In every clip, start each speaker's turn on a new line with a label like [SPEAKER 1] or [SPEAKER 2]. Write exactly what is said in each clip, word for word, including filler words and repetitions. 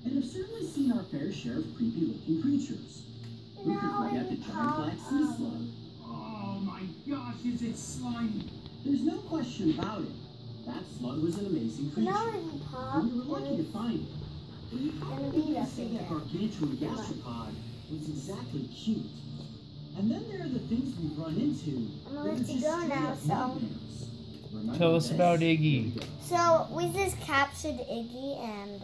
[SPEAKER 1] and have certainly seen our fair share of creepy-looking creatures.
[SPEAKER 2] You
[SPEAKER 1] Who could
[SPEAKER 2] know,
[SPEAKER 1] forget the
[SPEAKER 2] in
[SPEAKER 1] giant
[SPEAKER 2] Pop,
[SPEAKER 1] black sea
[SPEAKER 2] um,
[SPEAKER 1] slug?
[SPEAKER 3] Oh my gosh, is it slimy?
[SPEAKER 1] There's no question about it. That slug was an amazing
[SPEAKER 2] you
[SPEAKER 1] creature.
[SPEAKER 2] know, in Pop,
[SPEAKER 1] And we were lucky to find it. But you probably
[SPEAKER 2] be
[SPEAKER 1] wouldn't
[SPEAKER 2] that
[SPEAKER 1] say
[SPEAKER 2] big
[SPEAKER 1] that
[SPEAKER 2] guy.
[SPEAKER 1] gargantuan gastropod was exactly cute. And then there are the things we've run into.
[SPEAKER 2] I'm
[SPEAKER 1] that
[SPEAKER 2] gonna
[SPEAKER 1] are
[SPEAKER 2] let you
[SPEAKER 1] just
[SPEAKER 2] go
[SPEAKER 1] straight
[SPEAKER 2] now,
[SPEAKER 1] up
[SPEAKER 2] so.
[SPEAKER 1] nightmares. Remember
[SPEAKER 4] Tell us
[SPEAKER 1] this?
[SPEAKER 4] about Iggy.
[SPEAKER 2] So we just captured Iggy and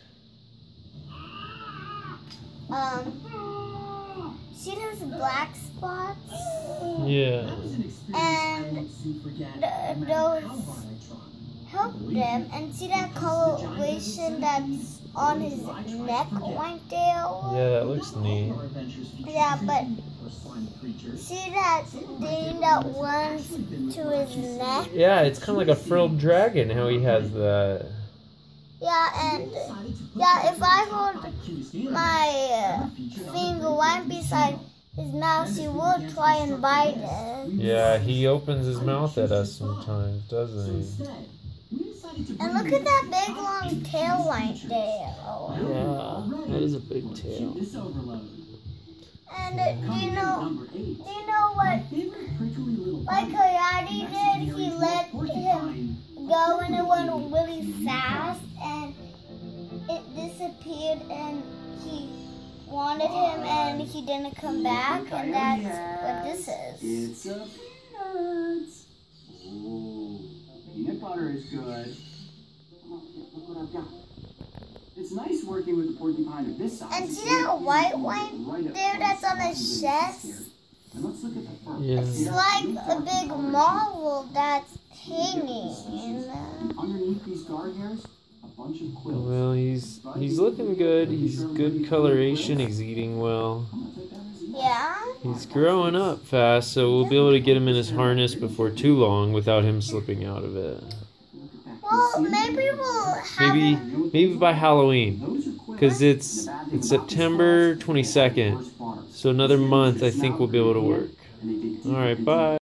[SPEAKER 2] uh, um, see those black spots?
[SPEAKER 4] Yeah.
[SPEAKER 1] That was an experience I
[SPEAKER 2] And
[SPEAKER 1] won't soon forget,
[SPEAKER 2] th-
[SPEAKER 1] no matter
[SPEAKER 2] those-
[SPEAKER 1] how hard I tried.
[SPEAKER 2] Help them and see that coloration that's on his neck right there?
[SPEAKER 4] Yeah, that looks neat.
[SPEAKER 2] Yeah, but see that thing that runs to his neck?
[SPEAKER 4] Yeah, it's kind of like a frilled dragon, how he has that.
[SPEAKER 2] Yeah, and yeah, if I hold my uh, finger right beside his mouth, he will try and bite it.
[SPEAKER 4] Yeah, he opens his mouth at us sometimes, doesn't he?
[SPEAKER 2] And look at that big long tail right there.
[SPEAKER 4] Yeah, that is a big tail.
[SPEAKER 2] And uh, do you know, do you know what, like Coyote did, he let him go and it went really fast and it disappeared and he wanted him and he didn't come back, and that's what this is.
[SPEAKER 1] It's a peanut. Ooh, peanut butter is good. Oh, look what I've got. It's nice working with a porcupine of this size.
[SPEAKER 2] And see that white one there that's on his chest?
[SPEAKER 1] And let's look at the fur.
[SPEAKER 4] Yeah.
[SPEAKER 2] It's like a big marble that's hanging.
[SPEAKER 1] Underneath these guard hairs, a bunch of quills.
[SPEAKER 4] Well, he's he's looking good. He's good coloration. He's eating well.
[SPEAKER 2] Yeah?
[SPEAKER 4] He's growing up fast, so we'll be able to get him in his harness before too long without him slipping out of it.
[SPEAKER 2] Well, maybe we'll have
[SPEAKER 4] Maybe
[SPEAKER 2] him.
[SPEAKER 4] maybe by Halloween, because it's it's September twenty-second, so another month I think we'll be able to work. All right, bye.